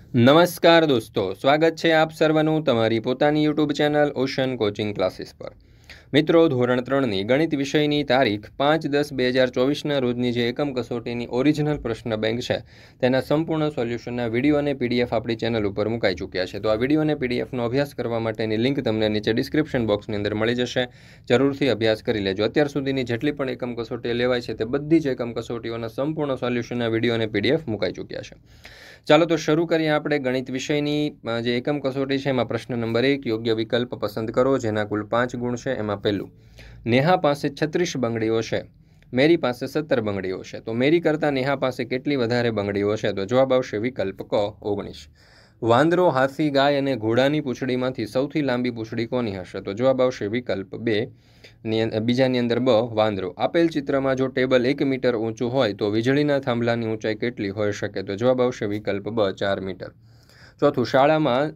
નમસ્કાર દોસ્તો, સ્વાગત છે આપ સર્વનું તમારી પોતાની YouTube channel ocean coaching classes પર। મિત્રો, ધોરણ 3ની ગણિત વિષયની તારીખ 5/10/2024ના રોજની જે એકમ કસોટીની ઓરિજિનલ પ્રશ્ન બેંક છે તેના સંપૂર્ણ સોલ્યુશનના વિડીયો અને પીડીએફ આપણી ચેનલ ઉપર મુકાઈ ચૂક્યા છે। તો આ વિડીયો અને પીડીએફનો અભ્યાસ કરવા માટેની લિંક તમને નીચે ડિસ્ક્રિપ્શન બોક્સની અંદર મળી જશે। જરૂરથી અભ્યાસ કરી લેજો। અત્યાર સુધીની જેટલી પણ એકમ કસોટી લેવાય છે તે બધી જ એકમ કસોટીઓના સંપૂર્ણ સોલ્યુશનના વિડીયો અને પીડીએફ મુકાઈ ચૂક્યા છે। ચાલો તો શરૂ કરીએ આપણે ગણિત વિષયની જે એકમ કસોટી છે એમાં પ્રશ્ન નંબર 1 યોગ્ય વિકલ્પ પસંદ કરો જેના કુલ 5 ગુણ છે। એમાં પહેલું, નેહા પાસે 36 બંગડીઓ છે, મેરી પાસે 17 બંગડીઓ છે, તો મેરી કરતાં નેહા પાસે કેટલી વધારે બંગડીઓ છે? તો જવાબ આવશે વિકલ્પ ક 19। વાંદરો, હાથી, ગાય અને ઘોડાની પૂંછડીમાંથી સૌથી લાંબી પૂંછડી કોની હશે? તો જવાબ આવશે વિકલ્પ 2 બીજાની અંદર બ વાંદરો। આપેલ ચિત્રમાં જો ટેબલ 1 મીટર ઊંચું હોય તો વીજળીના થાંભલાની ઊંચાઈ કેટલી હોઈ શકે? તો જવાબ આવશે વિકલ્પ બ 4 મીટર। ચોથું, શાળામાં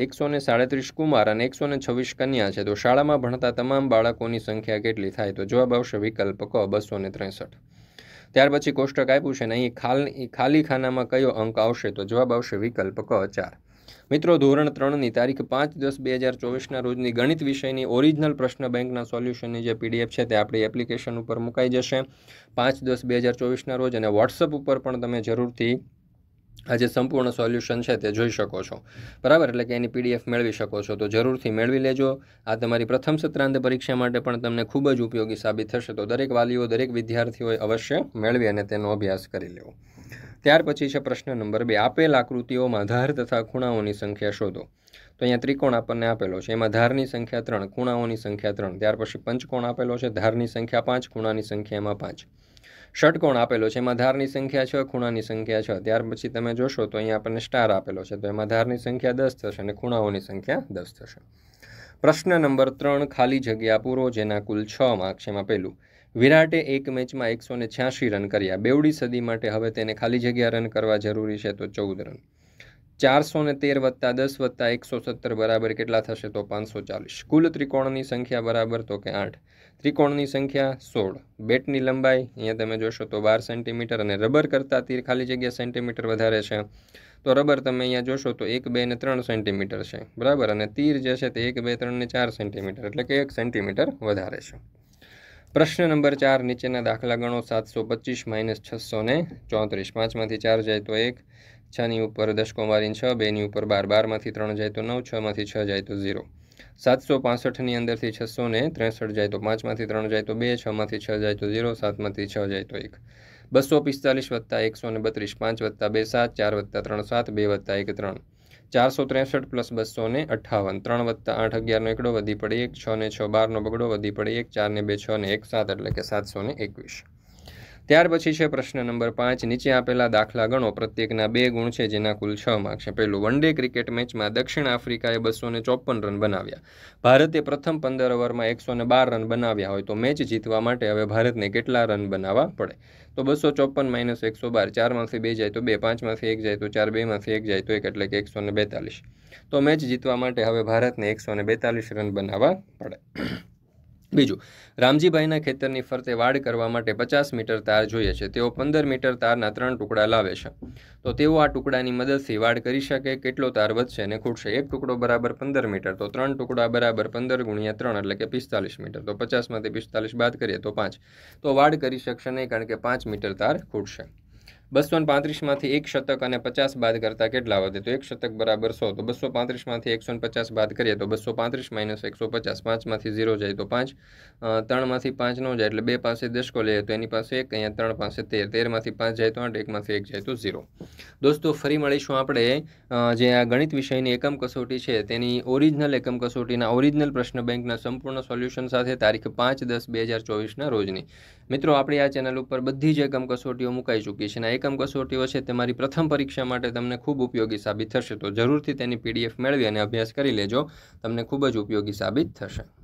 137 કુમાર અને 126 કન્યા છે, તો શાળામાં ભણતા તમામ બાળકોની સંખ્યા કેટલી થાય? તો જવાબ આવશે વિકલ્પ ક 263। ત્યાર પછી કોષ્ટક આપ્યું છે ને અહીં ખાલી ખાનામાં કયો અંક આવશે? તો જવાબ આવશે વિકલ્પ ક 4। મિત્રો, ધોરણ 3ની તારીખ 5/10/2024ના રોજની ગણિત વિષયની ઓરિજિનલ પ્રશ્ન બેંકના સોલ્યુશનની જે પીડીએફ છે તે આપણી એપ્લિકેશન ઉપર મુકાઈ જશે 5/10/2024ના રોજ, અને વોટ્સઅપ ઉપર પણ તમે જરૂરથી આ જે સંપૂર્ણ સોલ્યુશન છે તે જોઈ શકો છો, બરાબર? એટલે કે એની પીડીએફ મેળવી શકો છો, તો જરૂરથી મેળવી લેજો। આ તમારી પ્રથમ સત્રાંત પરીક્ષા માટે પણ તમને ખૂબ જ ઉપયોગી સાબિત થશે, તો દરેક વાલીઓ, દરેક વિદ્યાર્થીઓએ અવશ્ય મેળવી અને તેનો અભ્યાસ કરી લેવો। ત્યાર પછી છે પ્રશ્ન નંબર 2, આપેલ આકૃતિઓમાં ધાર તથા ખૂણાઓની સંખ્યા શોધો। તો અહીંયા ત્રિકોણ આપણને આપેલો છે, એમાં ધારની સંખ્યા 3, ખૂણાઓની સંખ્યા 3। ત્યાર પછી પંચકોણ આપેલો છે, ધારની સંખ્યા 5, ખૂણાની સંખ્યા એમાં 5। ષટકોણ આપેલો છે, એમાં ધારની સંખ્યા 6, ખૂણાની સંખ્યા 6। ત્યાર પછી તમે જોશો તો અહીંયા આપણને સ્ટાર આપેલો છે, તો એમાં ધારની સંખ્યા 10 થશે અને ખૂણાઓની સંખ્યા 10 થશે। પ્રશ્ન નંબર 3, ખાલી જગ્યા પૂરો જેના કુલ 6 માર્ક છે। એમાં પહેલું, વિરાટે એક મેચમાં 186 રન કર્યા, બેવડી સદી માટે હવે તેને ખાલી જગ્યા રન કરવા જરૂરી છે, તો 14 રન। 413 + 10 + 117 બરાબર કેટલા થશે? તો 540। કુલ ત્રિકોણની સંખ્યા બરાબર તો કે 8, ત્રિકોણની સંખ્યા 16, બેટની લંબાઈ અહીંયા તમે જોશો તો 12 સેન્ટીમીટર, અને રબર કરતાં તીર ખાલી જગ્યા સેન્ટીમીટર વધારે છે, તો રબર તમે અહીંયા જોશો તો 1, 2 અને 3 સેન્ટીમીટર છે, બરાબર, અને તીર જે છે તે 1, 2, 3 અને 4 સેન્ટીમીટર, એટલે કે 1 સેન્ટીમીટર વધારે છે। પ્રશ્ન નંબર 4, નીચેના દાખલા ગણો। 725 - 634, 5માંથી 4 જાય તો 1, 6ની ઉપર દશકો મારીને 6, 2ની ઉપર 12, 12માંથી 3 જાય તો 9, 6માંથી 6 જાય તો 0। 765ની અંદરથી 663 જાય તો 5માંથી 3 જાય તો 2, 6માંથી 6 જાય તો 0, 7માંથી 6 જાય તો 1। 245 + 132, 5 + 2 7, 4 + 3 7, 2 + 1 3। 463 + 258, 3 + 8 11નો એકડો વધી પડે 1, 6 ને 6 12નો બગડો વધી પડે 1, 4 ને 2 6 ને 1 7, એટલે કે 721। ત્યાર પછી છે પ્રશ્ન નંબર 5, નીચે આપેલા દાખલા ગણો, પ્રત્યેકના 2 ગુણ છે જેના કુલ 6 માર્ક છે। પહેલું, વન ડે ક્રિકેટ મેચમાં દક્ષિણ આફ્રિકાએ 254 રન બનાવ્યા, ભારતે પ્રથમ 15 ઓવરમાં 112 રન બનાવ્યા હોય તો મેચ જીતવા માટે હવે ભારતને કેટલા રન બનાવવા પડે? તો 254 - 112, 4માંથી 2 જાય તો 2, 5માંથી 1 જાય તો 4, 2માંથી 1 જાય તો 1, એટલે કે 142। તો મેચ જીતવા માટે હવે ભારતને 142 રન બનાવવા પડે। બીજું, રામજીભાઈના ખેતરની ફરતે વાડ કરવા માટે 50 મીટર તાર જોઈએ છે, તેઓ 15 મીટર તારના 3 ટુકડા લાવે છે, તો તેઓ આ ટુકડાની મદદથી વાડ કરી શકે? કેટલો તાર વધશે અને ખૂટશે? એક ટુકડો બરાબર 15 મીટર, તો 3 ટુકડા બરાબર 15 × 3, એટલે કે 45 મીટર, તો 50માંથી 45 બાદ કરીએ તો 5, તો વાડ કરી શકશે નહીં કારણ કે 5 મીટર તાર ખૂટશે। 235માંથી 1 શતક અને 50 બાદ કરતાં કેટલા વધે? તો 1 શતક બરાબર 100, તો 235માંથી 150 બાદ કરીએ તો 235 - 150, 5માંથી 0 જાય તો 5, 3માંથી 5 ન જાય એટલે 2 પાસે દશકો લઈએ તો એની પાસે 1, અહીંયા 3 પાસે 13, 13માંથી 5 જાય તો 8, 1માંથી 1 જાય તો 0। દોસ્તો, ફરી મળીશું આપણે જે આ ગણિત વિષયની એકમ કસોટી છે તેની ઓરિજિનલ એકમ કસોટીના ઓરિજિનલ પ્રશ્ન બેંકના સંપૂર્ણ સોલ્યુશન સાથે તારીખ 5/10/2024ના રોજની। મિત્રો, આપણી આ ચેનલ ઉપર બધી જ એકમ કસોટીઓ મુકાઈ ચૂકી છે, અને એકમ કસોટીઓ છે તમારી પ્રથમ પરીક્ષા માટે તમને ખૂબ ઉપયોગી સાબિત થશે, તો જરૂરથી તેની પીડીએફ મેળવી અને અભ્યાસ કરી લેજો, તમને ખૂબ જ ઉપયોગી સાબિત થશે।